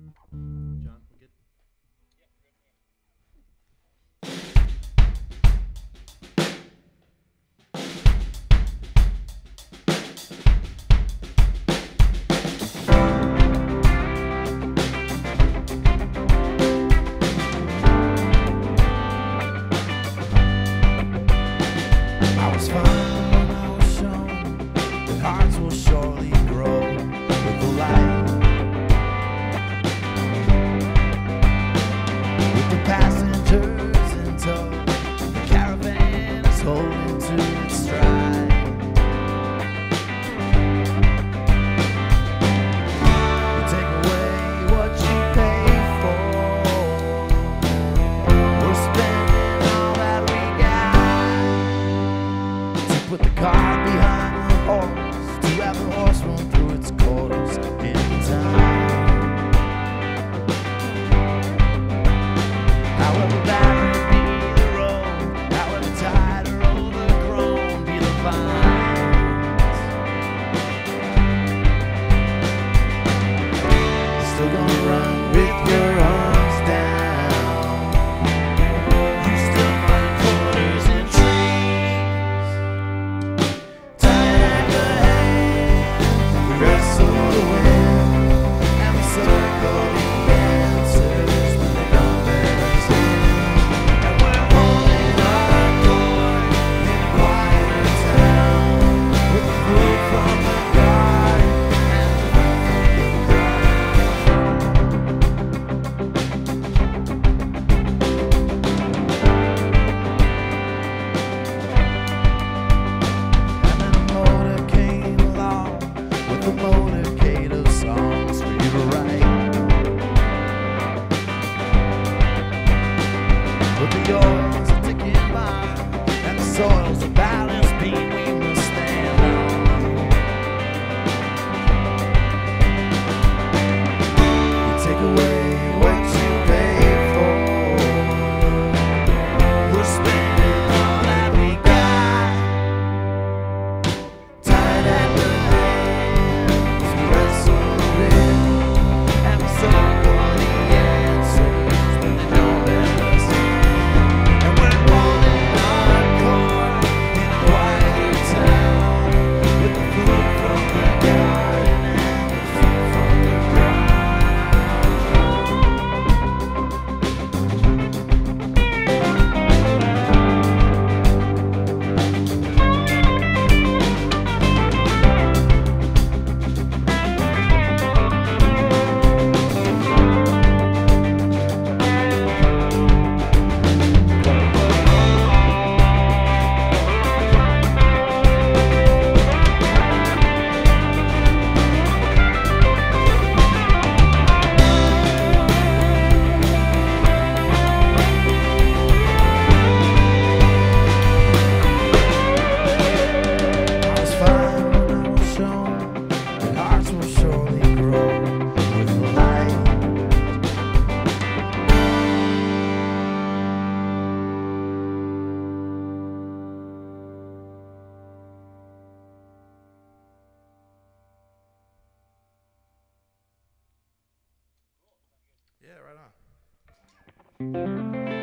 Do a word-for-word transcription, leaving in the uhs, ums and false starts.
John, we good? I was fine when I was shown that hearts will surely grow with the light. With the passengers in tow, the caravan is holding to its stride. You take away what you pay for. We're spending all that we got to put the car behind the horse, to have the horse run through its quarters in time. However barren be the road, however tired or overgrown be the vines, still gonna run with your arms down. You still find corners in trees, tied at the hand. We wrestle the wind and we circle the answers when they don't let us in. And we're holding our cord in a quieter town, with the food from the garden and the food from the And then a motor came along with a motorcade of songs for you to write. But the oars are ticking by, and the soil's a balance beam we must stand on. You take away what you pay for. We're spending all that we got, tied at the hands. We wrestle the wind and we circle the answers when they don't let us in. And we're holding our cord in a quieter town, with the food from the garden and the food from the ground. I was fine when I was shown that hearts will surely grow with the light. Yeah, right on.